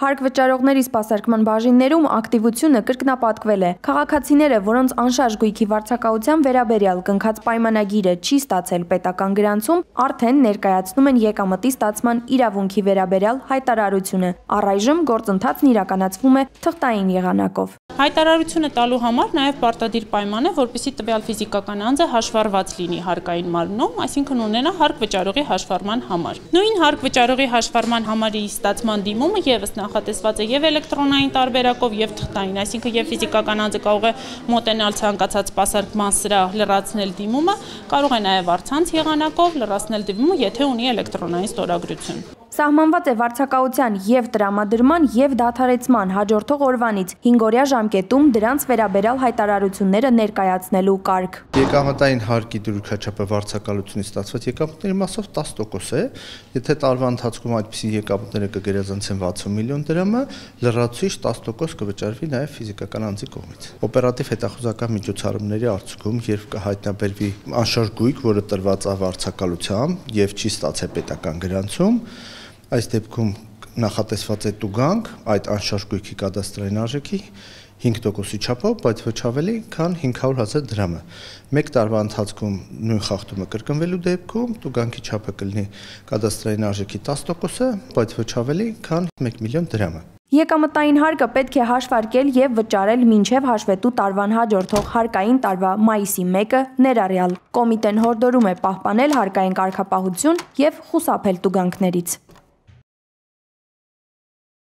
Հարկ վճարողների սպասարկման բաժիններում ակտիվությունը կրկնապատկվել է։ Քաղաքացիները, որոնց անշարժ գույքի վարձակալության վերաբերյալ կնքած պայմանագիրը չի ստացել պետական գրանցում, արդեն ներկայացնում են եկամտի ստացման իրավունքի վերաբերյալ հայտարարությունը։ Առայժմ գործընթացն իրականացվում է թղթային եղանակով։ Հայտարարությունը տալու համար նաև պարտադիր պայման է, որպեսզի տվյալ ֆիզիկական անձը հաշվառված լինի հարկային մարմնում, այսինքն ունենա հարկ վճարողի հաշվառման համար։ Նույն հարկ վճարողի հաշվառման համարի ստացման դիմումը ևս նախատեսված է եւ էլեկտրոնային տարբերակով եւ թղթային, այսինքն եւ ֆիզիկական անձը կարող է մոտենալ ցանկացած սպասարկման սրահ, լրացնել դիմումը, կարող է նաև առցանց եղանակով լրացնել դիմումը, եթե ունի էլեկտրոնային ստորագրություն։ Սահմանված է վարձակալության եւ տրամադրման եւ դադարեցման հաջորդող օրվանից 5-օրյա ժամկետում դրանց վերաբերյալ հայտարարությունները ներկայացնելու կարգ։ Եկամտային հարկի դրույքաչափը վարձակալությունից ստացված եկամտների մասով 10% է, եթե տարվա ընթացքում այդպիսի եկամտները կգերազանցեն 60 միլիոն դրամը, լրացուցիչ 10% կվճարվի նաև ֆիզիկական անձի կողմից։ Օպերատիվ հետախուզական միջոցառումների արդյունքում, երբ կհայտնաբերվի անշարժ գույք, որը տրված է վարձակալությամբ եւ չի ստացել պետական գրանցում, այս դեպքում նախատեսված է տուգանք այդ անշարժ գույքի կադաստրային արժեքի 5%-ի չափով, բայց ոչ ավելի, քան 500,000 դրամը։ Մեկ տարվա ընթացքում նույն խախտումը կրկնվելու դեպքում տուգանքի չափը կլինի կադաստրային արժեքի 10%-ը, բայց ոչ ավելի, քան 1 միլիոն դրամը։ Եկամտային հարկը պետք է հաշվարկել եւ վճարել մինչեւ հաշվետու տարվան հաջորդող հարկային տարվա մայիսի 1-ը ներառյալ։ Կոմիտեն հորդորում է պահպանել հարկային կարգապահություն եւ խուսափել տուգանքներից։